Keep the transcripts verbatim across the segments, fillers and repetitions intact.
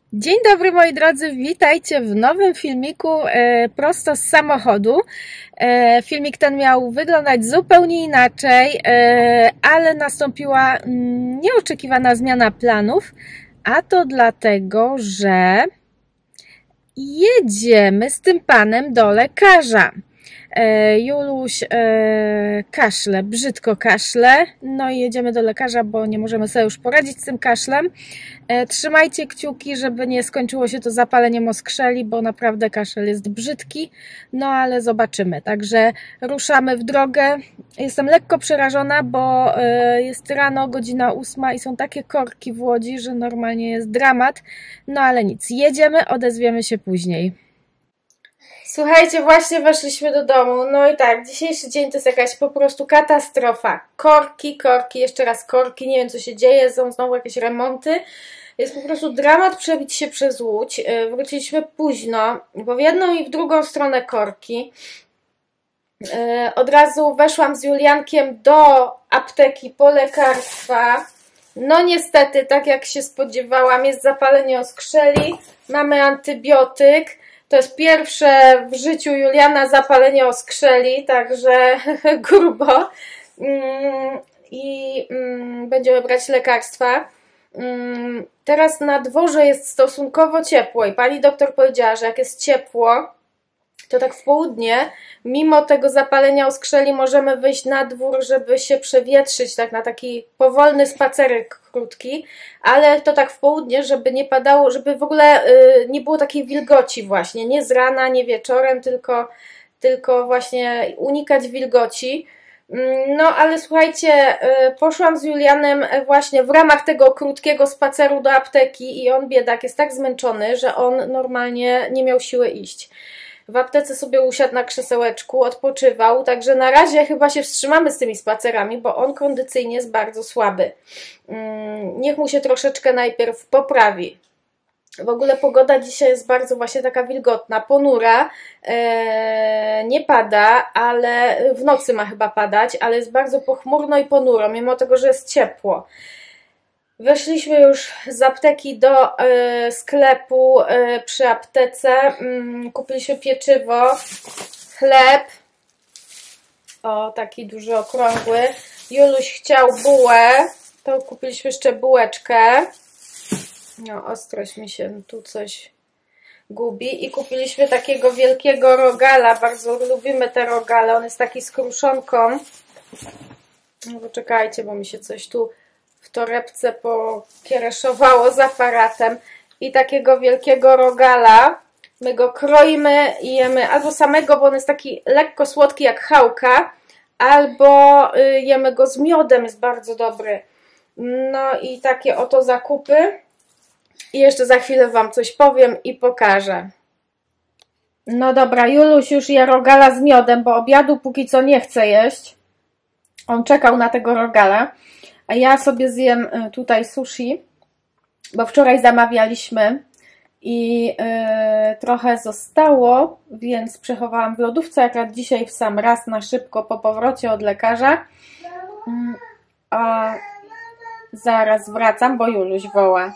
Dzień dobry moi drodzy, witajcie w nowym filmiku e, prosto z samochodu. E, filmik ten miał wyglądać zupełnie inaczej, e, ale nastąpiła mm, nieoczekiwana zmiana planów, a to dlatego, że jedziemy z tym panem do lekarza. E, Juluś e, kaszle, brzydko kaszle, no i jedziemy do lekarza, bo nie możemy sobie już poradzić z tym kaszlem. E, trzymajcie kciuki, żeby nie skończyło się to zapaleniem oskrzeli, bo naprawdę kaszel jest brzydki, no ale zobaczymy. Także ruszamy w drogę. Jestem lekko przerażona, bo e, jest rano, godzina ósma i są takie korki w Łodzi, że normalnie jest dramat, no ale nic, jedziemy, odezwiemy się później. Słuchajcie, właśnie weszliśmy do domu, no i tak, dzisiejszy dzień to jest jakaś po prostu katastrofa. Korki, korki, jeszcze raz korki, nie wiem co się dzieje, są znowu jakieś remonty. Jest po prostu dramat przebić się przez Łódź. Wróciliśmy późno, bo w jedną i w drugą stronę korki. Od razu weszłam z Juliankiem do apteki po lekarstwa. No niestety, tak jak się spodziewałam, jest zapalenie oskrzeli, mamy antybiotyk. To jest pierwsze w życiu Juliana zapalenie oskrzeli, także grubo. I będziemy brać lekarstwa. Teraz na dworze jest stosunkowo ciepło i pani doktor powiedziała, że jak jest ciepło, to tak w południe, mimo tego zapalenia oskrzeli możemy wyjść na dwór, żeby się przewietrzyć, tak na taki powolny spacerek krótki, ale to tak w południe, żeby nie padało, żeby w ogóle y, nie było takiej wilgoci właśnie, nie z rana, nie wieczorem, tylko, tylko właśnie unikać wilgoci. No ale słuchajcie, poszłam z Julianem właśnie w ramach tego krótkiego spaceru do apteki i on, biedak, jest tak zmęczony, że on normalnie nie miał siły iść. W aptece sobie usiadł na krzesełeczku, odpoczywał, także na razie chyba się wstrzymamy z tymi spacerami, bo on kondycyjnie jest bardzo słaby. Niech mu się troszeczkę najpierw poprawi. W ogóle pogoda dzisiaj jest bardzo właśnie taka wilgotna, ponura, eee, nie pada, ale w nocy ma chyba padać, ale jest bardzo pochmurno i ponuro, mimo tego, że jest ciepło. Weszliśmy już z apteki do y, sklepu y, przy aptece, y, kupiliśmy pieczywo, chleb, o taki duży, okrągły, Juluś chciał bułę, to kupiliśmy jeszcze bułeczkę, no ostrość mi się tu coś gubi i kupiliśmy takiego wielkiego rogala, bardzo lubimy te rogale, on jest taki z kruszonką, no poczekajcie, bo mi się coś tu w torebce pokiereszowało z aparatem i takiego wielkiego rogala. My go kroimy i jemy albo samego, bo on jest taki lekko słodki jak chałka, albo jemy go z miodem, jest bardzo dobry. No i takie oto zakupy. I jeszcze za chwilę wam coś powiem i pokażę. No dobra, Juluś już je rogala z miodem, bo obiadu póki co nie chce jeść. On czekał na tego rogala. A ja sobie zjem tutaj sushi, bo wczoraj zamawialiśmy i yy, trochę zostało, więc przechowałam w lodówce akurat dzisiaj w sam raz na szybko po powrocie od lekarza. Yy, a zaraz wracam, bo Juluś woła.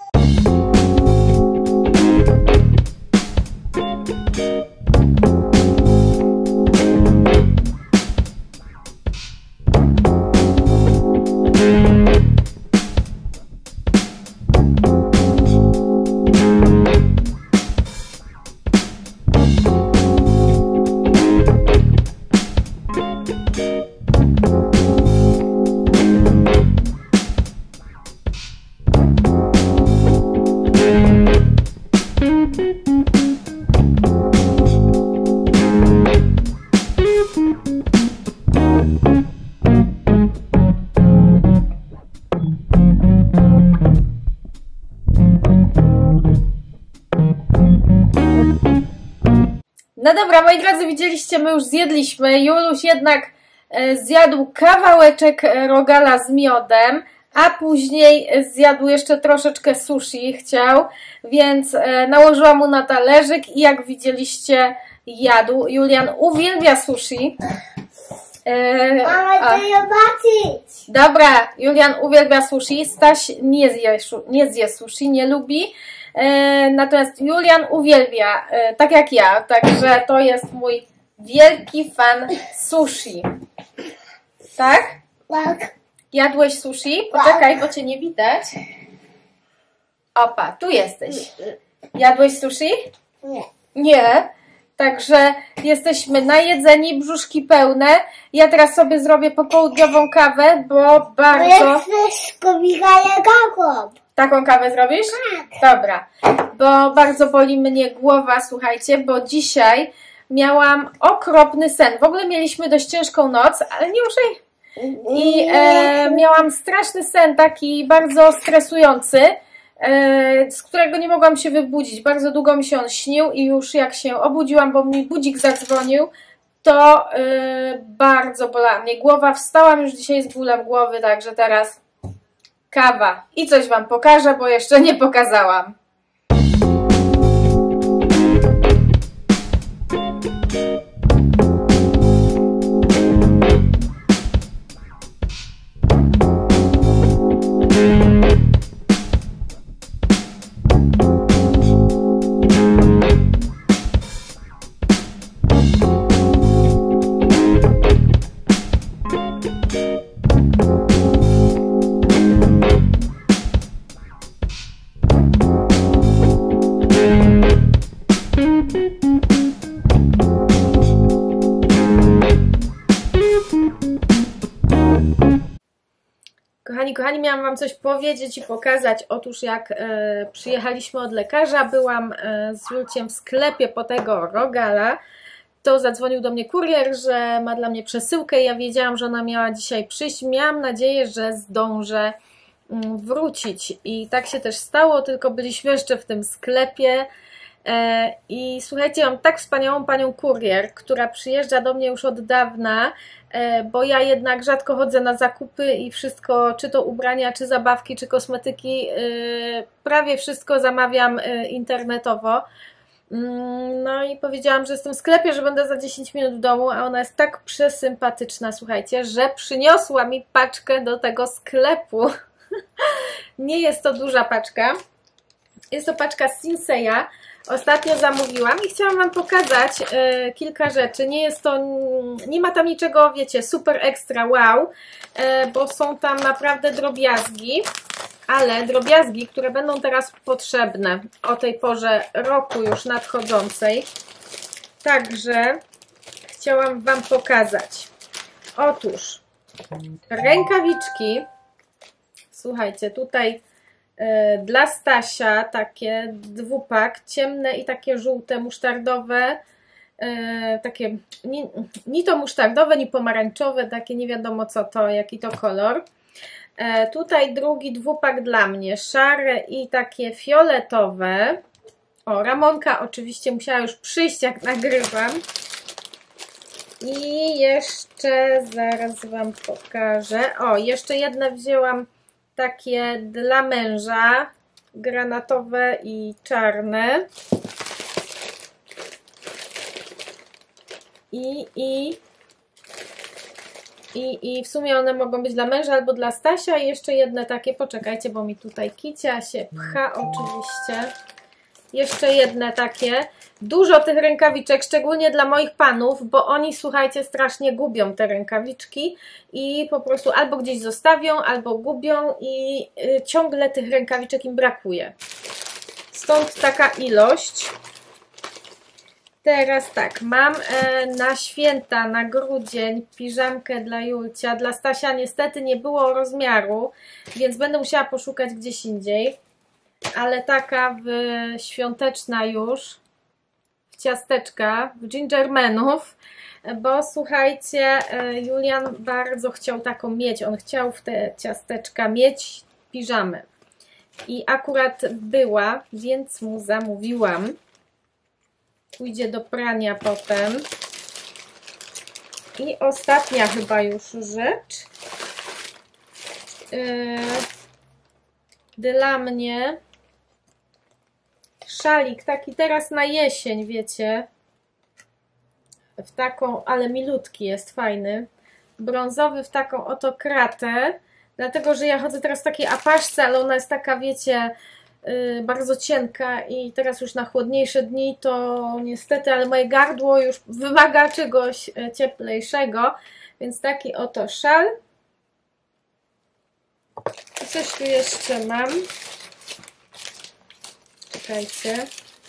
No dobra, moi drodzy, widzieliście, my już zjedliśmy. Juluś jednak zjadł kawałeczek rogala z miodem, a później zjadł jeszcze troszeczkę sushi, chciał, więc nałożyłam mu na talerzyk i jak widzieliście, jadł. Julian uwielbia sushi. Mama, chcę zobaczyć. Dobra, Julian uwielbia sushi, Staś nie zje, nie zje sushi, nie lubi. E, natomiast Julian uwielbia, e, tak jak ja, także to jest mój wielki fan sushi. Tak? Tak. Jadłeś sushi? Poczekaj, bo cię nie widać. Opa, tu jesteś. Jadłeś sushi? Nie. Nie. Także jesteśmy najedzeni, brzuszki pełne. Ja teraz sobie zrobię popołudniową kawę, bo bardzo... Ja wszystko Michaela gagą. Taką kawę zrobisz? Tak. Dobra. Bo bardzo boli mnie głowa, słuchajcie, bo dzisiaj miałam okropny sen. W ogóle mieliśmy dość ciężką noc, ale nie muszę... I e, miałam straszny sen, taki bardzo stresujący, e, z którego nie mogłam się wybudzić. Bardzo długo mi się on śnił i już jak się obudziłam, bo mi budzik zadzwonił, to e, bardzo bolała mnie głowa. Wstałam już dzisiaj z bólem głowy, także teraz kawa. I coś Wam pokażę, bo jeszcze nie pokazałam. Kochani, kochani, miałam Wam coś powiedzieć i pokazać. Otóż jak e, przyjechaliśmy od lekarza, byłam e, z Julciem w sklepie po tego rogala, to zadzwonił do mnie kurier, że ma dla mnie przesyłkę. Ja wiedziałam, że ona miała dzisiaj przyjść. Miałam nadzieję, że zdążę mm, wrócić. I tak się też stało, tylko byliśmy jeszcze w tym sklepie. E, I słuchajcie, mam tak wspaniałą panią kurier, która przyjeżdża do mnie już od dawna, e, bo ja jednak rzadko chodzę na zakupy i wszystko, czy to ubrania, czy zabawki, czy kosmetyki, e, prawie wszystko zamawiam e, internetowo. Mm, no i powiedziałam, że jestem w sklepie, że będę za dziesięć minut w domu, a ona jest tak przesympatyczna, słuchajcie, że przyniosła mi paczkę do tego sklepu. Nie jest to duża paczka, jest to paczka z Sinseya. Ostatnio zamówiłam i chciałam Wam pokazać e, kilka rzeczy. Nie jest to, nie ma tam niczego, wiecie, super ekstra wow, e, bo są tam naprawdę drobiazgi, ale drobiazgi, które będą teraz potrzebne o tej porze roku już nadchodzącej. Także chciałam Wam pokazać. Otóż rękawiczki, słuchajcie, tutaj dla Stasia takie dwupak, ciemne i takie żółte, musztardowe, takie ni, ni to musztardowe, ni pomarańczowe, takie nie wiadomo co to, jaki to kolor. Tutaj drugi dwupak dla mnie, szare i takie fioletowe. O, Ramonka oczywiście musiała już przyjść, jak nagrywam. I jeszcze zaraz Wam pokażę. O, jeszcze jedne wzięłam takie dla męża, granatowe i czarne. I, i, i, i w sumie one mogą być dla męża albo dla Stasia. I jeszcze jedne takie, poczekajcie, bo mi tutaj Kicia się pcha oczywiście. Jeszcze jedne takie. Dużo tych rękawiczek, szczególnie dla moich panów, bo oni, słuchajcie, strasznie gubią te rękawiczki i po prostu albo gdzieś zostawią, albo gubią i y, ciągle tych rękawiczek im brakuje. Stąd taka ilość. Teraz tak, mam e, na święta, na grudzień piżamkę dla Julcia. Dla Stasia niestety nie było rozmiaru, więc będę musiała poszukać gdzieś indziej. Ale taka w, świąteczna już, w ciasteczka, w gingermanów, bo słuchajcie, Julian bardzo chciał taką mieć, on chciał w te ciasteczka mieć piżamę i akurat była, więc mu zamówiłam. Pójdzie do prania potem. I ostatnia chyba już rzecz. Yy, dla mnie szalik taki teraz na jesień, wiecie, w taką, ale milutki jest, fajny, brązowy, w taką oto kratę, dlatego, że ja chodzę teraz w takiej apaszce, ale ona jest taka, wiecie, yy, bardzo cienka i teraz już na chłodniejsze dni to niestety, ale moje gardło już wymaga czegoś cieplejszego, więc taki oto szal. I coś tu jeszcze mam. Czekajcie.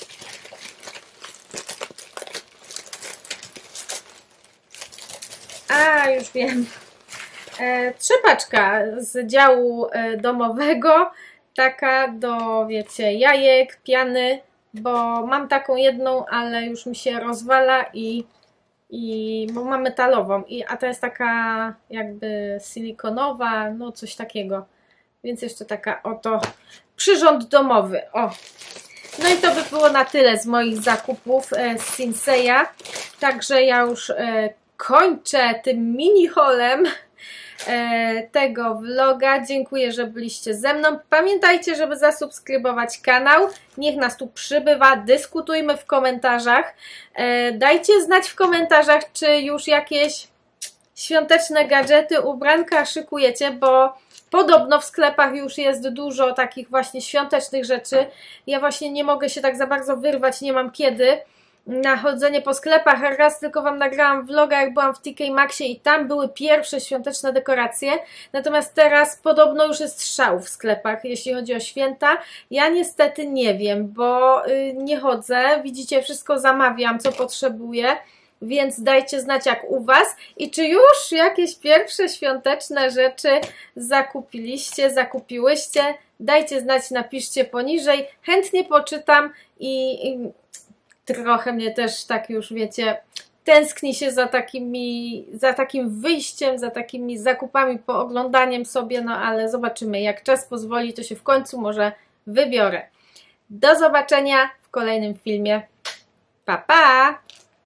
A, już wiem. E, trzepaczka z działu e, domowego. Taka do, wiecie, jajek, piany, bo mam taką jedną, ale już mi się rozwala i, i bo mam metalową, i, a ta jest taka jakby silikonowa, no coś takiego. Więc jeszcze taka oto przyrząd domowy. O. No i to by było na tyle z moich zakupów e, z Sinseya. Także ja już e, kończę tym mini haulem e, tego vloga. Dziękuję, że byliście ze mną. Pamiętajcie, żeby zasubskrybować kanał. Niech nas tu przybywa. Dyskutujmy w komentarzach. E, dajcie znać w komentarzach, czy już jakieś świąteczne gadżety, ubranka szykujecie, bo podobno w sklepach już jest dużo takich właśnie świątecznych rzeczy. Ja właśnie nie mogę się tak za bardzo wyrwać, nie mam kiedy na chodzenie po sklepach. Raz tylko Wam nagrałam vloga, jak byłam w T K Maxie i tam były pierwsze świąteczne dekoracje. Natomiast teraz podobno już jest szał w sklepach, jeśli chodzi o święta. Ja niestety nie wiem, bo yy, nie chodzę. Widzicie, wszystko zamawiam, co potrzebuję. Więc dajcie znać, jak u Was i czy już jakieś pierwsze świąteczne rzeczy zakupiliście, zakupiłyście. Dajcie znać, napiszcie poniżej. Chętnie poczytam i, i trochę mnie też tak już, wiecie, tęskni się za takimi, za takim wyjściem, za takimi zakupami, pooglądaniem sobie, no ale zobaczymy. Jak czas pozwoli, to się w końcu może wybiorę. Do zobaczenia w kolejnym filmie. Pa, pa!